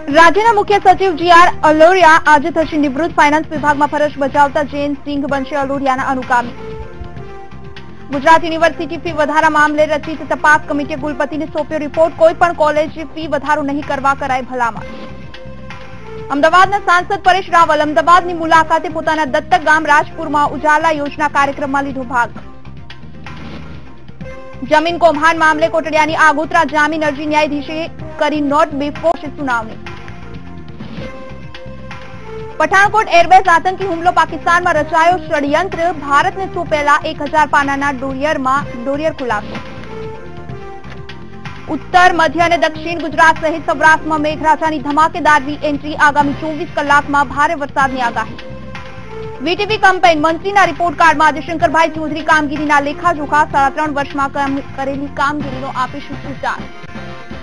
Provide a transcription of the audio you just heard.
રાજ્યના મુખ્ય સચિવ GR અલોડિયા આજે થશે નિવૃત્ત. ફાઇનાન્સ વિભાગમાં ફરજ બજાવતા જૈન સિંઘ બનશે અલોડિયાના અનુગામી. ગુજરાત યુનિવર્સિટી ફી વધારા મામલે રચિત તપાસ કમિટીએ કુલપતિને સોંપ્યો રિપોર્ટ. કોઈ પણ કોલેજ ફી વધારો નહીં કરવા કરાય ભલામણ. અમદાવાદના સાંસદ પરેશ રાવલ અમદાવાદની મુલાકાતે પોતાના દત્તક ગામ રાજપુરમાં ઉજાલા યોજના કાર્યક્રમમાં લીધો ભાગ. જમીન કૌભાંડ મામલે કોટડિયાની આગોતરા જામીન અરજી ન્યાયાધીશે કરી નોટ બિફોર સુનાવણી. પઠાણકોટ એરબેઝ આતંકી હુમલો પાકિસ્તાનમાં રચાયો ષડયંત્ર. ભારતને સોંપેલા 1000 પાનાના ડોરિયર ખુલાસો. ઉત્તર મધ્ય અને દક્ષિણ ગુજરાત સહિત સૌરાષ્ટ્રમાં મેઘરાજાની ધમાકેદાર એન્ટ્રી. આગામી 24 કલાકમાં ભારે વરસાદની આગાહી. વીટીવી કમ્પેન મંત્રીના રિપોર્ટ કાર્ડમાં આજે શંકરભાઈ ચૌધરી કામગીરીના લેખાજોખા. 3.5 વર્ષમાં કરેલી કામગીરીનો આપીશું ઉચ્ચાર.